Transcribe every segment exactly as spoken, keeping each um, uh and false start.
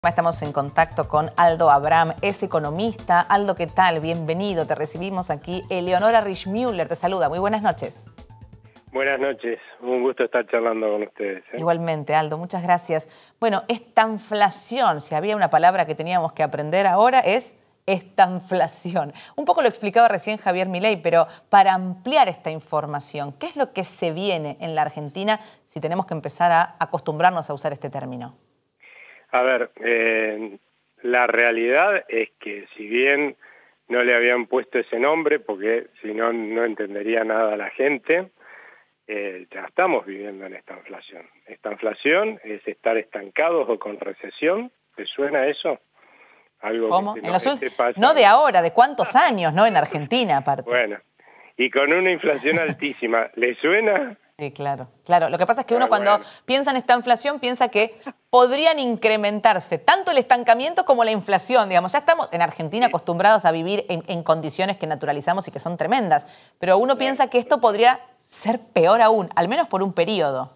Estamos en contacto con Aldo Abraham, es economista. Aldo, ¿qué tal? Bienvenido, te recibimos aquí. Eleonora Richmüller te saluda, muy buenas noches. Buenas noches, un gusto estar charlando con ustedes. ¿eh? Igualmente, Aldo, muchas gracias. Bueno, estanflación, si había una palabra que teníamos que aprender ahora es estanflación. Un poco lo explicaba recién Javier Milei, pero para ampliar esta información, ¿qué es lo que se viene en la Argentina si tenemos que empezar a acostumbrarnos a usar este término? A ver, eh, la realidad es que si bien no le habían puesto ese nombre, porque si no, no entendería nada la gente, eh, ya estamos viviendo en esta inflación. Esta inflación es estar estancados o con recesión. ¿Te suena eso? Algo ¿Cómo? Que en nos los esté pasando. No de ahora, de cuántos años, ¿no? En Argentina, aparte. Bueno, y con una inflación altísima. ¿Le suena? Sí, claro, claro. Lo que pasa es que uno Ah, cuando bueno. piensa en esta inflación piensa que podrían incrementarse tanto el estancamiento como la inflación. Digamos, ya estamos en Argentina acostumbrados a vivir en, en condiciones que naturalizamos y que son tremendas, pero uno piensa que esto podría ser peor aún, al menos por un periodo.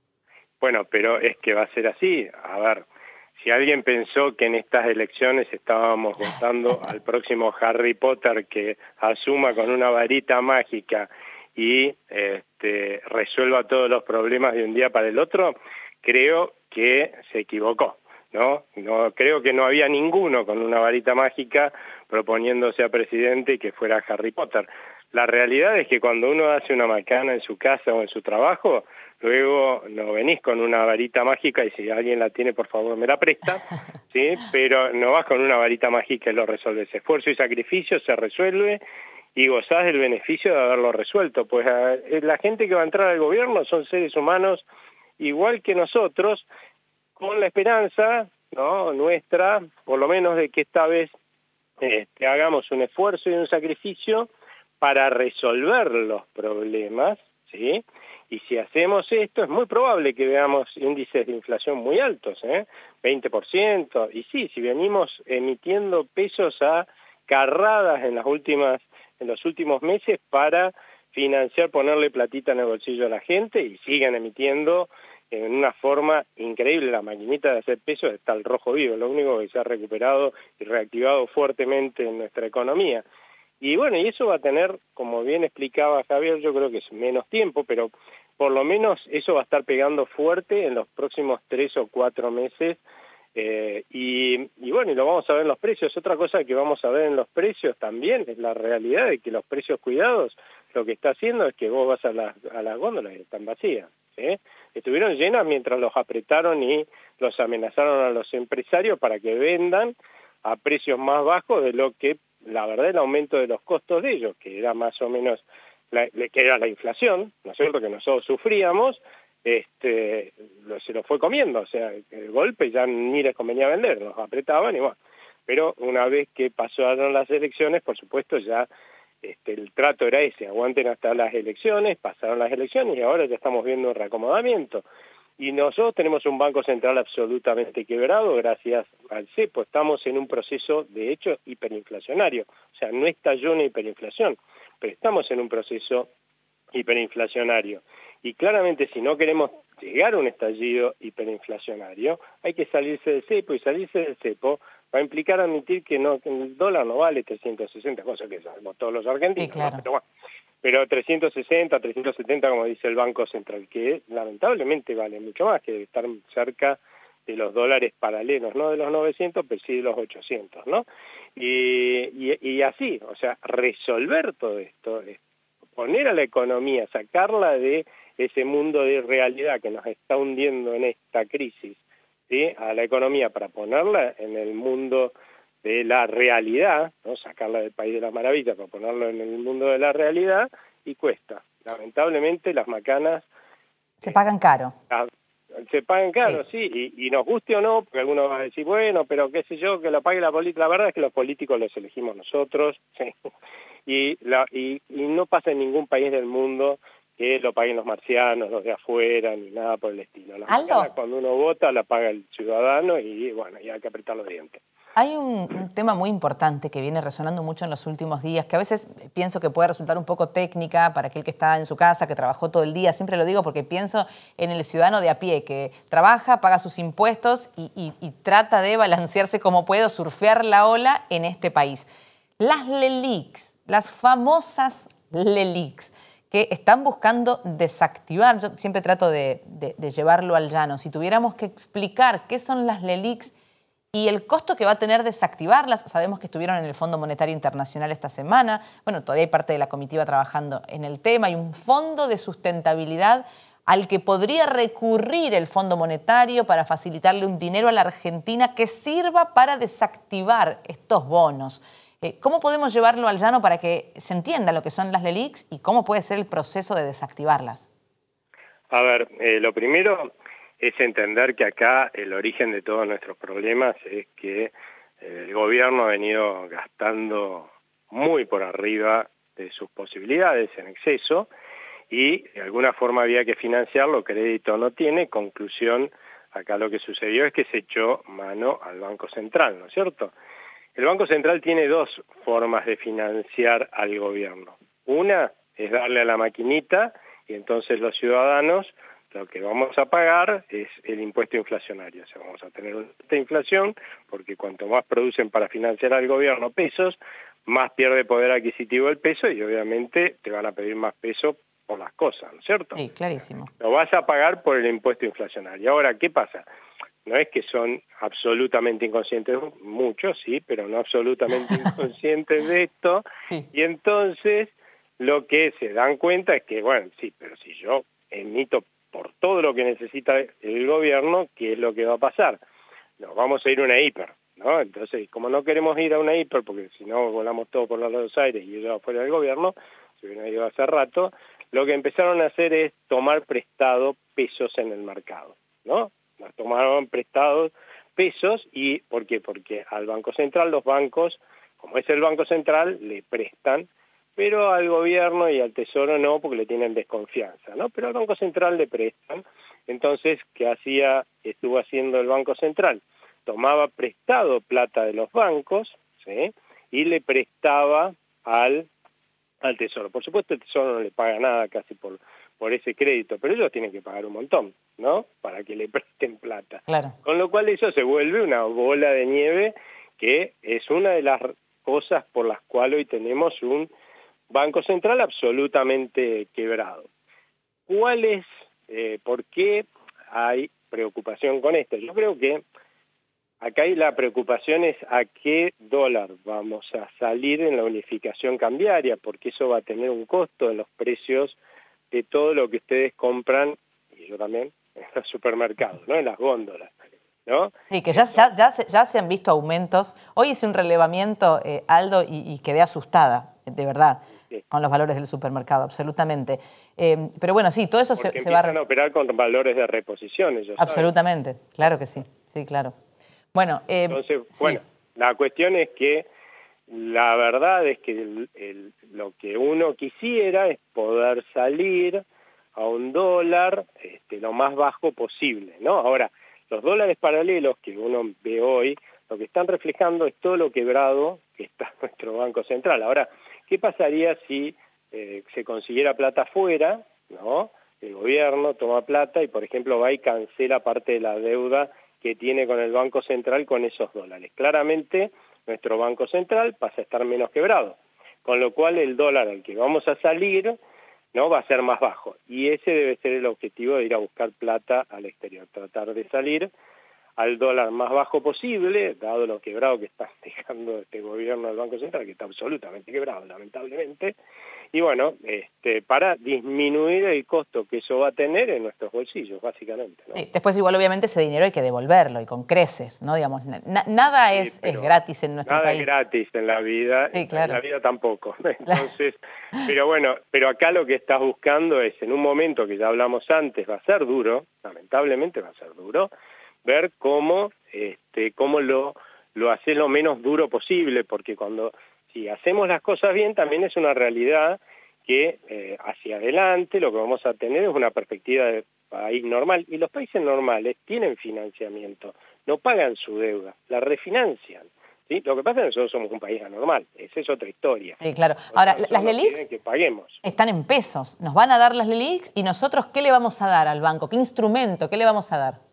Bueno, pero es que va a ser así. A ver, si alguien pensó que en estas elecciones estábamos votando al próximo Harry Potter que asuma con una varita mágica y este, resuelva todos los problemas de un día para el otro, creo que se equivocó, ¿no? No creo que no había ninguno con una varita mágica proponiéndose a presidente y que fuera Harry Potter. La realidad es que cuando uno hace una macana en su casa o en su trabajo, luego no venís con una varita mágica y si alguien la tiene, por favor, me la presta, ¿sí? Pero no vas con una varita mágica y lo resolves. Esfuerzo y sacrificio se resuelve y gozás del beneficio de haberlo resuelto. Pues la gente que va a entrar al gobierno son seres humanos igual que nosotros, con la esperanza, ¿no?, nuestra, por lo menos de que esta vez este, hagamos un esfuerzo y un sacrificio para resolver los problemas, ¿sí? Y si hacemos esto, es muy probable que veamos índices de inflación muy altos, ¿eh? veinte por ciento. Y sí, si venimos emitiendo pesos a carradas en las últimas, en los últimos meses para financiar, ponerle platita en el bolsillo a la gente y siguen emitiendo en una forma increíble. La maquinita de hacer pesos está al rojo vivo, lo único que se ha recuperado y reactivado fuertemente en nuestra economía. Y bueno, y eso va a tener, como bien explicaba Javier, yo creo que es menos tiempo, pero por lo menos eso va a estar pegando fuerte en los próximos tres o cuatro meses. Eh, y, y bueno, y lo vamos a ver en los precios. Otra cosa que vamos a ver en los precios también es la realidad de que los precios cuidados lo que está haciendo es que vos vas a las, a las góndolas y están vacías, ¿sí? Estuvieron llenas mientras los apretaron y los amenazaron a los empresarios para que vendan a precios más bajos de lo que, la verdad, el aumento de los costos de ellos, que era más o menos, la, que era la inflación, ¿no es cierto?, que nosotros sufríamos, este, lo, se lo fue comiendo, o sea, el golpe ya ni les convenía vender, los apretaban y bueno, pero una vez que pasaron las elecciones, por supuesto ya este, el trato era ese, aguanten hasta las elecciones, pasaron las elecciones y ahora ya estamos viendo un reacomodamiento. Y nosotros tenemos un Banco Central absolutamente quebrado gracias al cepo, estamos en un proceso de hecho hiperinflacionario, o sea, no estalló una hiperinflación, pero estamos en un proceso hiperinflacionario. Y claramente si no queremos llegar a un estallido hiperinflacionario, hay que salirse del cepo, y salirse del cepo va a implicar admitir que, no, que el dólar no vale trescientos sesenta, cosa que sabemos todos los argentinos, sí, claro. ¿no? Pero bueno, pero trescientos sesenta, trescientos setenta, como dice el Banco Central, que lamentablemente vale mucho más, que debe estar cerca de los dólares paralelos, no de los novecientos, pero sí de los ochocientos, ¿no? Y, y, y así, o sea, resolver todo esto, poner a la economía, sacarla de ese mundo de realidad que nos está hundiendo en esta crisis, ¿sí?, a la economía para ponerla en el mundo de la realidad, ¿no?, sacarla del país de las maravillas para ponerlo en el mundo de la realidad, y cuesta. Lamentablemente las macanas se pagan caro. Eh, se pagan caro, sí, sí y, y nos guste o no, porque algunos van a decir, bueno, pero qué sé yo, que lo pague la política. La verdad es que los políticos los elegimos nosotros, ¿sí? y, la, y, y no pasa en ningún país del mundo que lo paguen los marcianos, los de afuera, ni nada por el estilo. Las macanas, cuando uno vota, la paga el ciudadano y bueno, y hay que apretar los dientes. Hay un, un tema muy importante que viene resonando mucho en los últimos días, que a veces pienso que puede resultar un poco técnica para aquel que está en su casa, que trabajó todo el día. Siempre lo digo porque pienso en el ciudadano de a pie, que trabaja, paga sus impuestos y, y, y trata de balancearse como puede, surfear la ola en este país. Las LELIQs, las famosas LELIQs, que están buscando desactivar. Yo siempre trato de, de, de llevarlo al llano. Si tuviéramos que explicar qué son las LELIQs y el costo que va a tener desactivarlas, sabemos que estuvieron en el Fondo Monetario Internacional esta semana, bueno, todavía hay parte de la comitiva trabajando en el tema, hay un fondo de sustentabilidad al que podría recurrir el Fondo Monetario para facilitarle un dinero a la Argentina que sirva para desactivar estos bonos. Eh, ¿Cómo podemos llevarlo al llano para que se entienda lo que son las LELIQs y cómo puede ser el proceso de desactivarlas? A ver, eh, lo primero es entender que acá el origen de todos nuestros problemas es que eh, el gobierno ha venido gastando muy por arriba de sus posibilidades, en exceso, y de alguna forma había que financiarlo, crédito no tiene. Conclusión, acá lo que sucedió es que se echó mano al Banco Central, ¿no es cierto? El Banco Central tiene dos formas de financiar al gobierno. Una es darle a la maquinita y entonces los ciudadanos lo que vamos a pagar es el impuesto inflacionario. O sea, vamos a tener una inflación porque cuanto más producen para financiar al gobierno pesos, más pierde poder adquisitivo el peso y obviamente te van a pedir más peso por las cosas, ¿no es cierto? Sí, clarísimo. Lo vas a pagar por el impuesto inflacionario. Ahora, ¿qué pasa? No es que son absolutamente inconscientes, muchos sí, pero no absolutamente inconscientes de esto. Sí. Y entonces lo que se dan cuenta es que, bueno, sí, pero si yo emito por todo lo que necesita el gobierno, ¿qué es lo que va a pasar? Nos vamos a ir a una hiper, ¿no? Entonces, como no queremos ir a una hiper, porque si no volamos todo por los aires y ellos afuera del gobierno, se hubieran ido hace rato, lo que empezaron a hacer es tomar prestado pesos en el mercado, ¿no? Nos tomaron prestados pesos. ¿Y por qué? Porque al Banco Central, los bancos, como es el Banco Central, le prestan, pero al gobierno y al Tesoro no, porque le tienen desconfianza, ¿no? Pero al Banco Central le prestan. Entonces, ¿qué hacía, estuvo haciendo el Banco Central? Tomaba prestado plata de los bancos, ¿sí? Y le prestaba al, al Tesoro. Por supuesto, el Tesoro no le paga nada casi por, por ese crédito, pero ellos tienen que pagar un montón, ¿no? Para que le presten plata. Claro. Con lo cual eso se vuelve una bola de nieve que es una de las cosas por las cuales hoy tenemos un Banco Central absolutamente quebrado. ¿Cuál es, eh, por qué hay preocupación con esto? Yo creo que acá hay la preocupación es a qué dólar vamos a salir en la unificación cambiaria, porque eso va a tener un costo en los precios de todo lo que ustedes compran, y yo también, en los supermercados, ¿no? En las góndolas, ¿no? Sí, que ya, ya, ya, se, ya se han visto aumentos. Hoy hice un relevamiento, eh, Aldo, y, y quedé asustada, de verdad. Sí. Con los valores del supermercado, absolutamente. Eh, pero bueno, sí, todo eso se, se va a... a operar con valores de reposición, ellos absolutamente, saben. Claro que sí, sí, claro. Bueno, eh, entonces, sí. bueno, la cuestión es que la verdad es que el, el, lo que uno quisiera es poder salir a un dólar este, lo más bajo posible, ¿no? Ahora, los dólares paralelos que uno ve hoy, lo que están reflejando es todo lo quebrado que está nuestro Banco Central. Ahora, ¿qué pasaría si eh, se consiguiera plata afuera, ¿no? El gobierno toma plata y, por ejemplo, va y cancela parte de la deuda que tiene con el Banco Central con esos dólares. Claramente, nuestro Banco Central pasa a estar menos quebrado, con lo cual el dólar al que vamos a salir, ¿no? Va a ser más bajo. Y ese debe ser el objetivo de ir a buscar plata al exterior, tratar de salir al dólar más bajo posible, dado lo quebrado que está dejando este gobierno del Banco Central, que está absolutamente quebrado, lamentablemente, y bueno, este, para disminuir el costo que eso va a tener en nuestros bolsillos, básicamente, ¿no? Sí, después igual obviamente ese dinero hay que devolverlo y con creces, ¿no? Digamos, na nada sí, es, es gratis en nuestro nada país. Nada es gratis en la vida, sí, claro. En la vida tampoco. Entonces, pero bueno, pero acá lo que estás buscando es, en un momento que ya hablamos antes, va a ser duro, lamentablemente va a ser duro, ver cómo, este, cómo lo, lo haces lo menos duro posible, porque cuando si hacemos las cosas bien también es una realidad que eh, hacia adelante lo que vamos a tener es una perspectiva de país normal, y los países normales tienen financiamiento, no pagan su deuda, la refinancian. ¿sí? Lo que pasa es que nosotros somos un país anormal, esa es otra historia. Sí, claro. Ahora, las LELIQs que paguemos. están en pesos. Nos van a dar las LELIQs y nosotros, ¿qué le vamos a dar al banco? ¿Qué instrumento? ¿Qué le vamos a dar?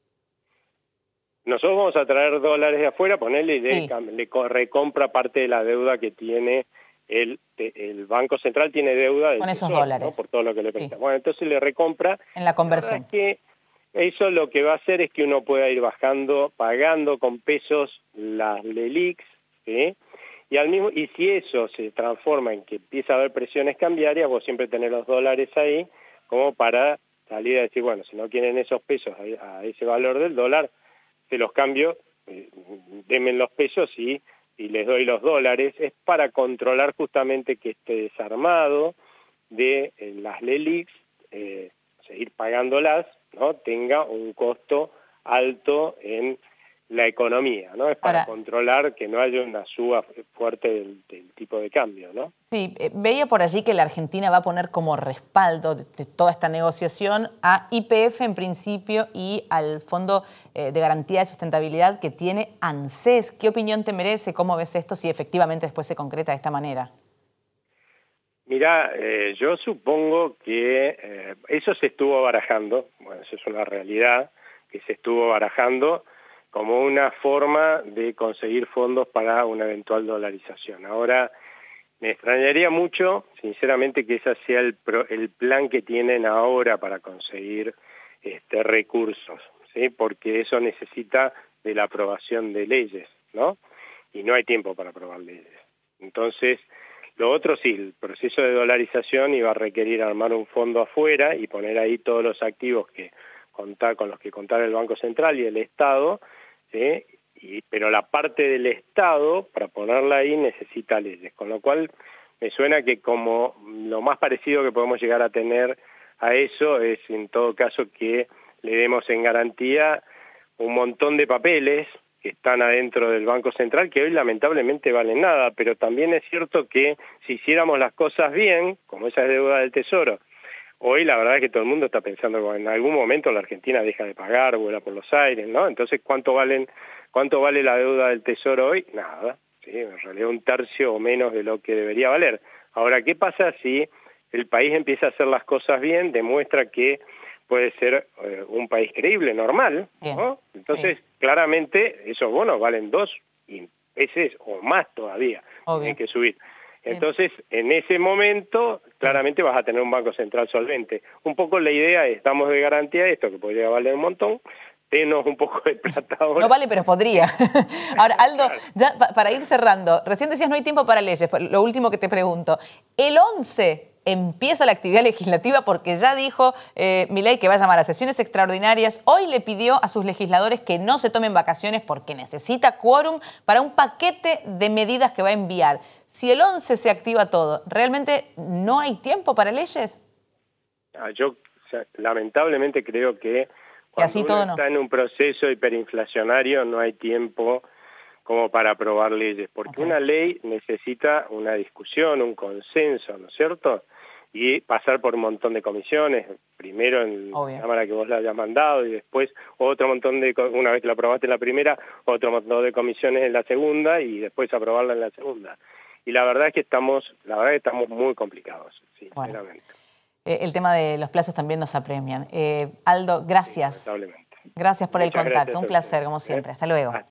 Nosotros vamos a traer dólares de afuera, ponerle y Sí. le, le recompra parte de la deuda que tiene el, el Banco Central, tiene deuda del Con esos Tesoro, dólares. ¿no? Por todo lo que le presta. Sí. Bueno, entonces le recompra. En la conversión. La verdad es que eso lo que va a hacer es que uno pueda ir bajando, pagando con pesos las LELIQs, ¿sí? Y al mismo y si eso se transforma en que empieza a haber presiones cambiarias, vos siempre tenés los dólares ahí como para salir a decir, bueno, si no quieren esos pesos a, a ese valor del dólar, se los cambio, eh, denme los pesos y, y les doy los dólares. Es para controlar justamente que este desarmado de eh, las LELIQs, eh, seguir pagándolas, ¿no? Tenga un costo alto en la economía, ¿no? Es para Ahora, controlar que no haya una suba fuerte del, del tipo de cambio, ¿no? Sí, eh, veía por allí que la Argentina va a poner como respaldo de, de toda esta negociación a Y P F en principio y al Fondo eh, de Garantía de Sustentabilidad que tiene ANSES. ¿Qué opinión te merece? ¿Cómo ves esto si efectivamente después se concreta de esta manera? Mirá, eh, yo supongo que eh, eso se estuvo barajando, bueno, eso es una realidad, que se estuvo barajando como una forma de conseguir fondos para una eventual dolarización. Ahora, me extrañaría mucho, sinceramente, que ese sea el, pro, el plan que tienen ahora para conseguir este, recursos, ¿sí? Porque eso necesita de la aprobación de leyes, ¿no? Y no hay tiempo para aprobar leyes. Entonces, lo otro sí, el proceso de dolarización iba a requerir armar un fondo afuera y poner ahí todos los activos que contar, con los que contar el Banco Central y el Estado, ¿sí? Y, pero la parte del Estado, para ponerla ahí, necesita leyes, con lo cual me suena que como lo más parecido que podemos llegar a tener a eso es en todo caso que le demos en garantía un montón de papeles que están adentro del Banco Central, que hoy lamentablemente valen nada, pero también es cierto que si hiciéramos las cosas bien, como esa es deuda del Tesoro, hoy la verdad es que todo el mundo está pensando que en algún momento la Argentina deja de pagar, vuela por los aires, ¿no? Entonces, ¿cuánto valen, cuánto vale la deuda del Tesoro hoy? Nada, ¿sí? En realidad un tercio o menos de lo que debería valer. Ahora, ¿qué pasa si el país empieza a hacer las cosas bien, demuestra que puede ser eh, un país creíble, normal, ¿no? Entonces, sí, claramente esos bonos valen dos veces o más todavía, hay que subir. Entonces, en ese momento, claramente vas a tener un Banco Central solvente. Un poco la idea es, damos de garantía esto, que podría valer un montón, denos un poco de plata ahora. No vale, pero podría. Ahora, Aldo, claro, ya pa para ir cerrando, recién decías no hay tiempo para leyes, lo último que te pregunto. El once empieza la actividad legislativa porque ya dijo eh, Milei que va a llamar a sesiones extraordinarias. Hoy le pidió a sus legisladores que no se tomen vacaciones porque necesita quórum para un paquete de medidas que va a enviar. Si el once se activa todo, ¿realmente no hay tiempo para leyes? Ah, yo o sea, lamentablemente creo que cuando así uno todo está no. en un proceso hiperinflacionario no hay tiempo como para aprobar leyes, porque okay, una ley necesita una discusión, un consenso, ¿no es cierto? Y pasar por un montón de comisiones, primero en Obvio. la Cámara que vos la hayas mandado y después otro montón de, una vez que la aprobaste en la primera, otro montón de comisiones en la segunda y después aprobarla en la segunda. Y la verdad es que estamos, la verdad es que estamos muy complicados, sinceramente. Bueno, eh, el tema de los plazos también nos apremian. Eh, Aldo, gracias. Sí, lamentablemente. Gracias por Muchas el contacto, un placer, como ¿eh? siempre. Hasta luego. Hasta